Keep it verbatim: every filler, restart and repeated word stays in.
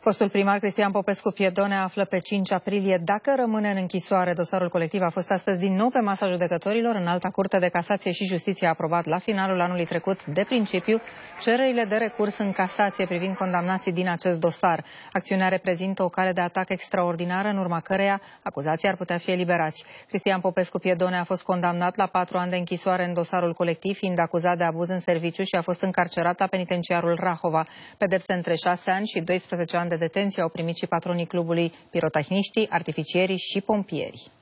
Fostul primar Cristian Popescu Piedone află pe cinci aprilie dacă rămâne în închisoare. Dosarul colectiv a fost astăzi din nou pe masa judecătorilor. Înalta Curte de Casație și Justiție a aprobat la finalul anului trecut, de principiu, cererile de recurs în casație privind condamnații din acest dosar. Acțiunea reprezintă o cale de atac extraordinară, în urma căreia acuzații ar putea fi eliberați. Cristian Popescu Piedone a fost condamnat la patru ani de închisoare în dosarul colectiv, fiind acuzat de abuz în serviciu și a fost încarcerat la penitenciarul Rahova. Pedepse între șase ani și doisprezece ani de detenție au primit și patronii clubului, pirotehniștii, artificierii și pompierii.